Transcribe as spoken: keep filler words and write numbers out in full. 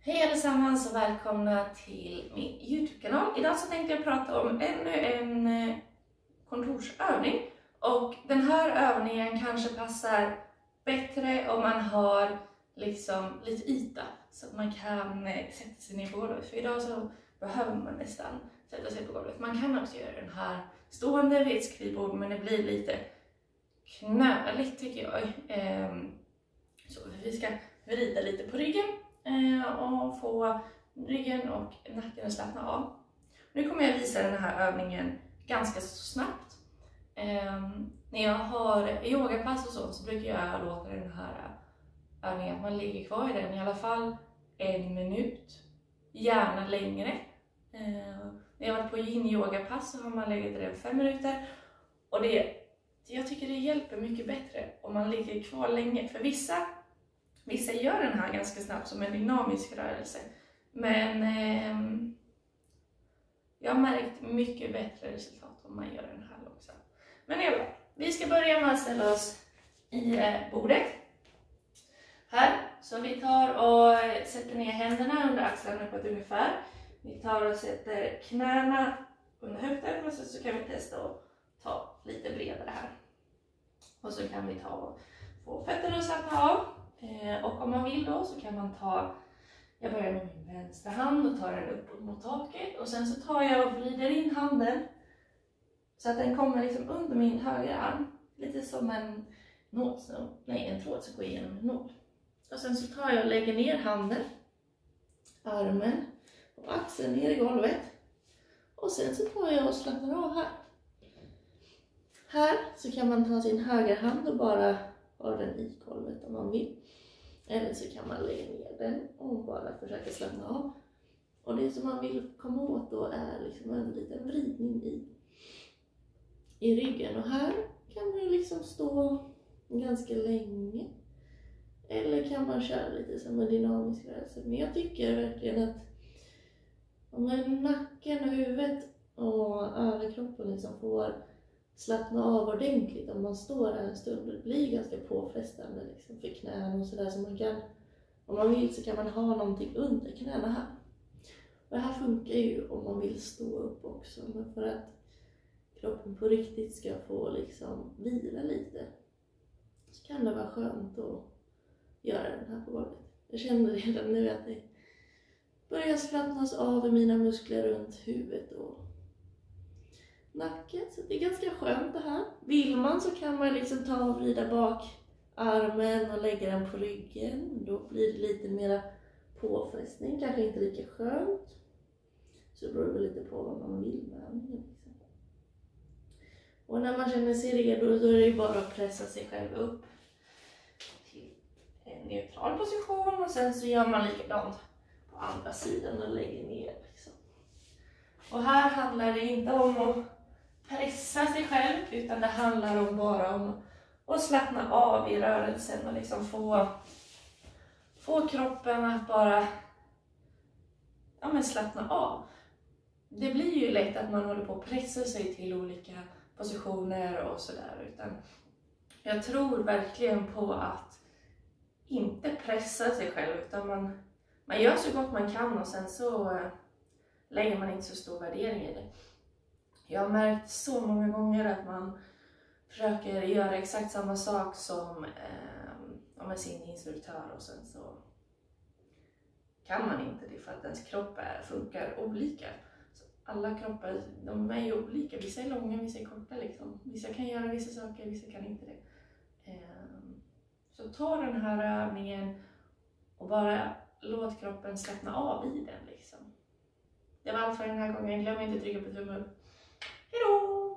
Hej allesammans och välkomna till min YouTube-kanal. Idag så tänkte jag prata om ännu en kontorsövning. Och den här övningen kanske passar bättre om man har liksom lite yta. Så att man kan sätta sig ner på golvet. För idag så behöver man nästan sätta sig på golvet. Man kan också göra den här stående vid ett skrivbord, men det blir lite knöligt tycker jag. Så vi ska vrida lite på ryggen och få ryggen och nacken att slappna av. Nu kommer jag visa den här övningen ganska så snabbt. Um, när jag har yogapass och sånt så brukar jag låta den här övningen att man ligger kvar i den i alla fall en minut, gärna längre. Uh, när jag har varit på yin yogapass så har man legat i den fem minuter och det, jag tycker det hjälper mycket bättre om man ligger kvar länge. För vissa Vissa gör den här ganska snabbt som en dynamisk rörelse. Men eh, jag har märkt mycket bättre resultat om man gör den här långsamt. Men i alla fall, vi ska börja med att ställa oss i eh, bordet. Här, så vi tar och sätter ner händerna under axlarna på ett ungefär. Vi tar och sätter knäna under höften och så, så kan vi testa att ta lite bredare här. Och så kan vi ta och få fötterna att slappna av. Och om man vill då så kan man ta, jag börjar med min vänstra hand och tar den uppåt mot taket. Och sen så tar jag och vrider in handen så att den kommer liksom under min högra arm. Lite som en nålsnor, nej en tråd som går igenom en nål. Och sen så tar jag och lägger ner handen, armen och axeln ner i golvet. Och sen så tar jag och slappnar av här. Här så kan man ta sin högra hand och bara ha den i golvet om man vill. Eller så kan man lägga ner den och bara försöka slappna av. Och det som man vill komma åt då är liksom en liten vridning i, i ryggen. Och här kan man liksom stå ganska länge. Eller kan man köra lite som en dynamisk rörelse. Men jag tycker verkligen att om nacken och huvudet och överkroppen liksom får slappna av ordentligt om man står här en stund. Det blir ganska påfrestande liksom för knäna och sådär. Så man kan, om man vill så kan man ha någonting under knäna här. Och det här funkar ju om man vill stå upp också. Men för att kroppen på riktigt ska få liksom vila lite så kan det vara skönt att göra den här på golvet. Jag känner redan nu att det börjar slappnas av i mina muskler runt huvudet och nacken, så det är ganska skönt det här. Vill man så kan man liksom ta och vrida bak armen och lägga den på ryggen. Då blir det lite mera påfrestning, kanske inte lika skönt. Så det beror lite på vad man vill med övningen. Och när man känner sig redo då är det bara att pressa sig själv upp till en neutral position. Och sen så gör man likadant på andra sidan och lägger ner liksom. Och här handlar det inte om att pressa sig själv, utan det handlar om bara om att slappna av i rörelsen och liksom få, få kroppen att bara ja, men slappna av. Det blir ju lätt att man håller på att pressa sig till olika positioner och sådär, utan jag tror verkligen på att inte pressa sig själv, utan man, man gör så gott man kan och sen så lägger man inte så stor värdering i det. Jag har märkt så många gånger att man försöker göra exakt samma sak som eh, med sin instruktör och sen så kan man inte det för att ens kropp är, funkar olika. Så alla kroppar, de är ju olika. Vissa är långa, vissa är korta liksom. Vissa kan göra vissa saker, vissa kan inte det. Eh, så ta den här övningen och bara låt kroppen slappna av i den liksom. Det var allt för den här gången. Glöm inte att trycka på tummen upp. Hejdå!